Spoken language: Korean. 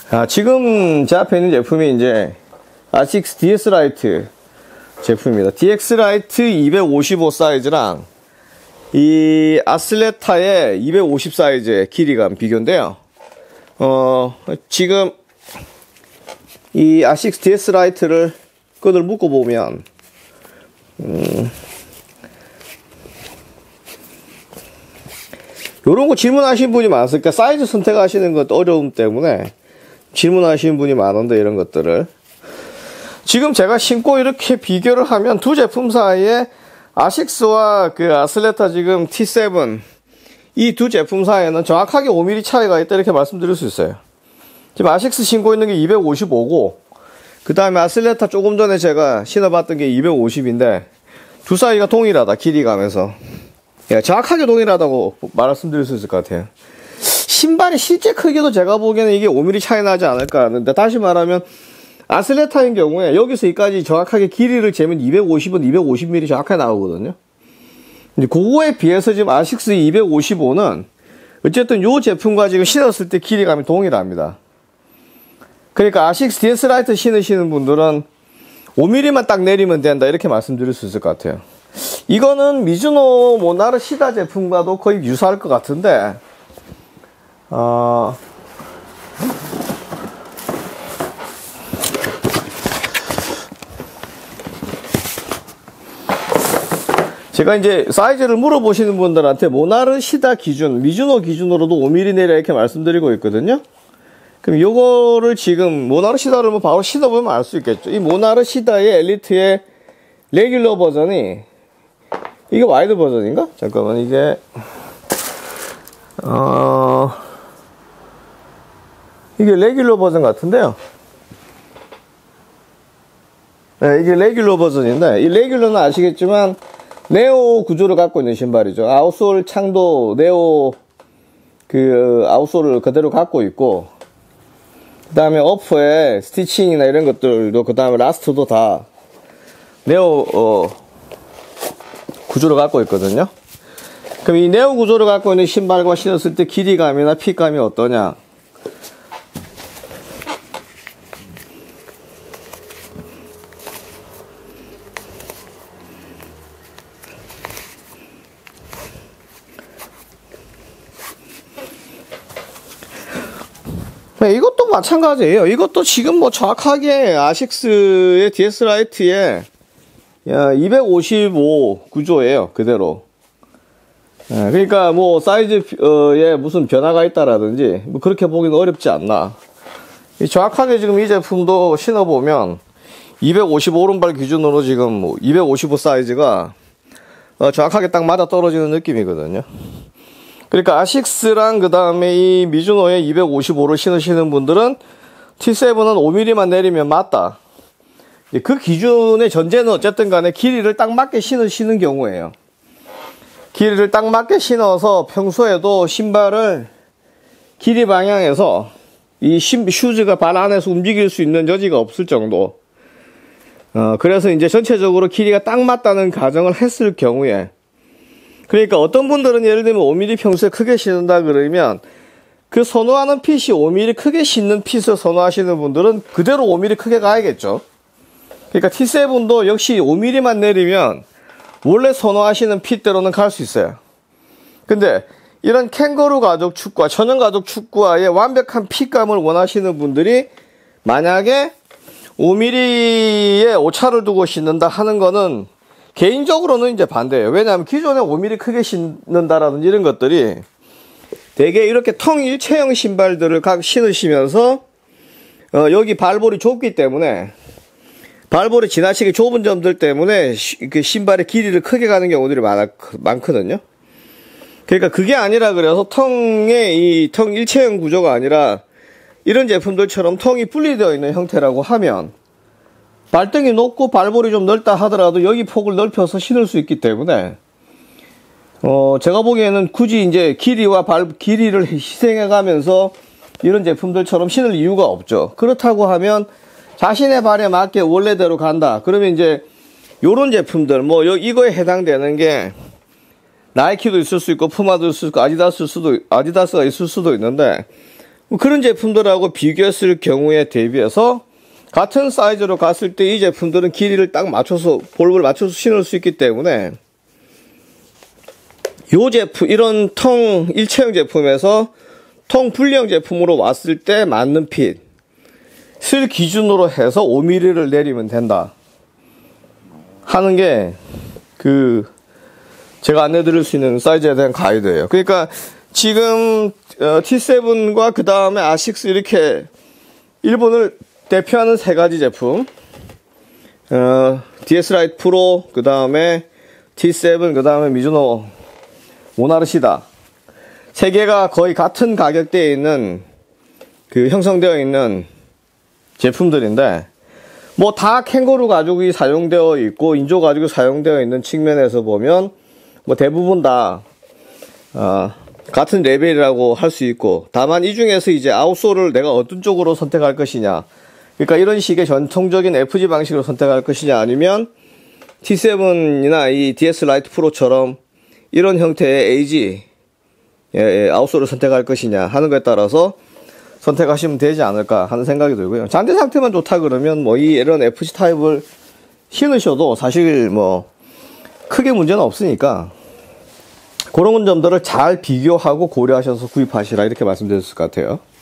지금 제 앞에 있는 제품이 이제 아식스 DS 라이트 제품입니다. DX 라이트 255 사이즈랑 이 아슬레타의 250 사이즈의 길이감 비교인데요. 지금 이 아식스 DS 라이트를 끈을 묶어 보면 요런 거 질문하시는 분이 많으니까 사이즈 선택하시는 것도 어려움 때문에 질문하시는 분이 많은데, 이런 것들을 지금 제가 신고 이렇게 비교를 하면 두 제품 사이에 아식스와 그 아슬레타 지금 T7 이 두 제품 사이에는 정확하게 5mm 차이가 있다, 이렇게 말씀드릴 수 있어요. 지금 아식스 신고 있는 게 255고 그 다음에 아슬레타 조금 전에 제가 신어봤던 게 250인데 두 사이가 동일하다, 길이감에서. 정확하게 동일하다고 말씀드릴 수 있을 것 같아요. 신발의 실제 크기도 제가 보기에는 이게 5mm 차이 나지 않을까 하는데, 다시 말하면 아슬레타인 경우에 여기서 여기까지 정확하게 길이를 재면 250은 250mm 정확하게 나오거든요. 근데 그거에 비해서 지금 아식스 255는 어쨌든 이 제품과 지금 신었을 때 길이감이 동일합니다. 그러니까 아식스 DS 라이트 신으시는 분들은 5mm만 딱 내리면 된다, 이렇게 말씀드릴 수 있을 것 같아요. 이거는 미즈노 모나르 시다 제품과도 거의 유사할 것 같은데, 제가 이제 사이즈를 물어보시는 분들한테 모나르 시다 기준, 미즈노 기준으로도 5mm 내려 이렇게 말씀드리고 있거든요. 그럼 요거를 지금 모나르 시다를 뭐 바로 신어보면 알 수 있겠죠. 이 모나르 시다의 엘리트의 레귤러 버전이, 이게 와이드 버전인가? 잠깐만, 이게 이게 레귤러 버전 같은데요. 네, 이게 레귤러 버전인데, 이 레귤러는 아시겠지만 네오 구조를 갖고 있는 신발이죠. 아웃솔 창도 네오 아웃솔을 그대로 갖고 있고, 그 다음에 어퍼에 스티칭이나 이런 것들도, 그 다음에 라스트도 다 네오 구조를 갖고 있거든요. 그럼 이 네오 구조를 갖고 있는 신발과 신었을 때 길이감이나 핏감이 어떠냐? 네, 이것도 마찬가지예요. 이것도 지금 뭐 정확하게 아식스의 DS 라이트의 255 구조예요, 그대로. 네, 그러니까 뭐 사이즈에 무슨 변화가 있다라든지 뭐 그렇게 보기는 어렵지 않나. 정확하게 지금 이 제품도 신어보면 255 오른발 기준으로 지금 255 사이즈가 정확하게 딱 맞아 떨어지는 느낌이거든요. 그러니까 아식스랑 그 다음에 이 미즈노의 255를 신으시는 분들은 T7은 5mm만 내리면 맞다. 그 기준의 전제는 어쨌든 간에 길이를 딱 맞게 신으시는 경우에요. 길이를 딱 맞게 신어서 평소에도 신발을 길이 방향에서 이 슈즈가 발 안에서 움직일 수 있는 여지가 없을 정도. 그래서 이제 전체적으로 길이가 딱 맞다는 가정을 했을 경우에, 그러니까 어떤 분들은 예를 들면 5mm 평소에 크게 신는다 그러면 그 선호하는 핏이 5mm 크게 신는 핏을 선호하시는 분들은 그대로 5mm 크게 가야겠죠. 그러니까 T7도 역시 5mm만 내리면 원래 선호하시는 핏대로는 갈 수 있어요. 근데 이런 캥거루 가죽 축구와 천연 가죽 축구와의 완벽한 핏감을 원하시는 분들이 만약에 5mm의 오차를 두고 신는다 하는 거는 개인적으로는 이제 반대예요. 왜냐하면 기존에 5mm 크게 신는다라든지 이런 것들이 되게 이렇게 텅 일체형 신발들을 신으시면서 여기 발볼이 좁기 때문에, 발볼이 지나치게 좁은 점들 때문에 그 신발의 길이를 크게 가는 경우들이 많거든요. 그러니까 그게 아니라 그래서 텅 일체형 구조가 아니라 이런 제품들처럼 텅이 분리되어 있는 형태라고 하면 발등이 높고 발볼이 좀 넓다 하더라도 여기 폭을 넓혀서 신을 수 있기 때문에 제가 보기에는 굳이 이제 길이를 희생해 가면서 이런 제품들처럼 신을 이유가 없죠. 그렇다고 하면 자신의 발에 맞게 원래대로 간다. 그러면 이제 요런 제품들, 뭐 이거에 해당되는 게 나이키도 있을 수 있고 푸마도 있을 수 있고 아디다스가 있을 수도 있는데, 뭐 그런 제품들하고 비교했을 경우에 대비해서 같은 사이즈로 갔을 때 이 제품들은 길이를 딱 맞춰서 볼을 맞춰서 신을 수 있기 때문에 요 제품, 이런 통 일체형 제품에서 통 분리형 제품으로 왔을 때 맞는 핏을 기준으로 해서 5mm를 내리면 된다 하는 게 제가 안내 드릴 수 있는 사이즈에 대한 가이드예요. 그러니까 지금 T7과 그 다음에 아식스 이렇게 일본을 대표하는 세 가지 제품, DS 라이트 프로, 그 다음에 T7, 그 다음에 미즈노 모나르시다, 세 개가 거의 같은 가격대에 있는 형성되어 있는 제품들인데, 뭐 다 캥거루 가죽이 사용되어 있고 인조 가죽이 사용되어 있는 측면에서 보면 뭐 대부분 다 같은 레벨이라고 할 수 있고, 다만 이 중에서 이제 아웃솔을 내가 어떤 쪽으로 선택할 것이냐, 그러니까 이런 식의 전통적인 FG 방식으로 선택할 것이냐, 아니면 T7이나 이 DS 라이트 프로처럼 이런 형태의 AG 아웃솔을 선택할 것이냐 하는 것에 따라서 선택하시면 되지 않을까 하는 생각이 들고요. 잔디 상태만 좋다 그러면 뭐 이런 FG 타입을 신으셔도 사실 뭐 크게 문제는 없으니까 그런 점들을 잘 비교하고 고려하셔서 구입하시라, 이렇게 말씀드릴 것 같아요.